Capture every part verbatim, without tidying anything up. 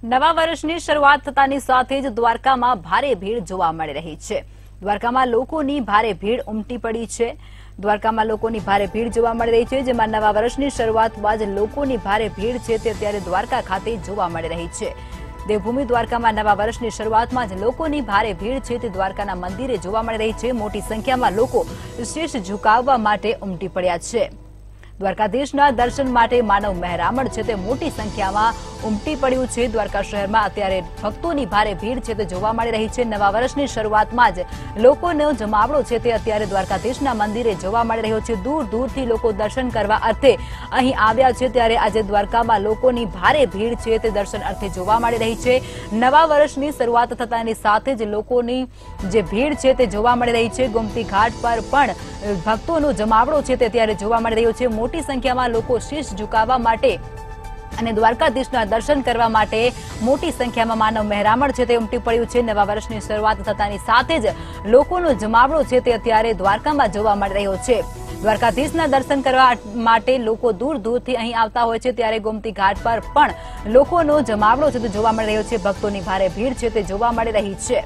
નવા વર્ષની શરૂઆત થતાની સાથે જ દ્વારકામાં ભારે ભીડ જોવા મળી રહી છે। દ્વારકામાં લોકોની ભારે ભીડ ઉમટી પડી છે। દ્વારકામાં લોકોની ભારે ભીડ જોવા મળી રહી છે, જેમાં નવા વર્ષની શરૂઆત બાદ લોકોની ભારે ભીડ છે તે અત્યારે દ્વારકા ખાતે જોવા મળી રહી છે। દેવભૂમિ દ્વારકામાં નવા વર્ષની શરૂઆતમાં જ લોકોની ભારે ભીડ છે તે દ્વારકાના મંદિરે જોવા મળી રહી છે। મોટી સંખ્યામાં લોકો શીશ ઝુકાવવા માટે ઉમટી પડ્યા છે। દ્વારકાધીશના દર્શન માટે માનવ મહેરામણ છે તે મોટી સંખ્યામાં ઉમટી પડ્યું છે। દ્વારકા શહેરમાં અત્યારે ભક્તોની ભારે ભીડ છે તે જોવા મળી રહી છે। નવા વર્ષની શરૂઆતમાં જ લોકોનો જમાવડો છે તે અત્યારે દ્વારકાધીશના મંદિરે જોવા મળી રહ્યો છે। દૂર દૂરથી લોકો દર્શન કરવા અર્થે અહીં આવ્યા છે, ત્યારે આજે દ્વારકામાં લોકોની ભારે ભીડ છે તે દર્શન અર્થે જોવા મળી રહી છે। નવા વર્ષની શરૂઆત થતાની સાથે જ લોકોની જે ભીડ છે તે જોવા મળી રહી છે। ગોમતી ઘાટ પર પણ ભક્તોનો જમાવડો છે તે અત્યારે જોવા મળી રહ્યો છે। મોટી સંખ્યામાં લોકો શીશ ઝુકાવવા માટે અને દ્વારકાધીશના દર્શન કરવા માટે મોટી સંખ્યામાં માનવ મહેરામણ છે તે ઉમટી પડ્યું છે। નવા વર્ષની શરૂઆત થતાની સાથે જ લોકોનો જમાવડો છે તે અત્યારે દ્વારકામાં જોવા મળી રહ્યો છે। દ્વારકાધીશના દર્શન કરવા માટે લોકો દૂર દૂરથી અહીં આવતા હોય છે, ત્યારે ગોમતી ઘાટ પર પણ લોકોનો જમાવડો છે તે જોવા મળી રહ્યો છે। ભક્તોની ભારે ભીડ છે તે જોવા મળી રહી છે।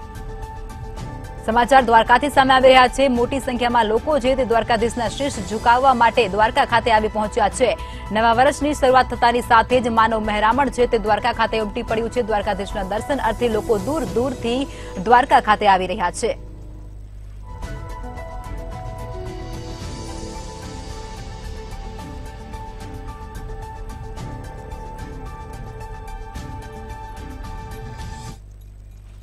સમાચાર દ્વારકાથી સામે આવી રહ્યા છે। મોટી સંખ્યામાં લોકો છે તે દ્વારકાધીશના શીશ ઝુકાવવા માટે દ્વારકા ખાતે આવી પહોંચ્યા છે। નવા વર્ષની શરૂઆત થતાની સાથે જ માનવ મહેરામણ છે તે દ્વારકા ખાતે ઉમટી પડ્યું છે। દ્વારકાધીશના દર્શન અર્થે લોકો દૂર દૂરથી દ્વારકા ખાતે આવી રહ્યા છે।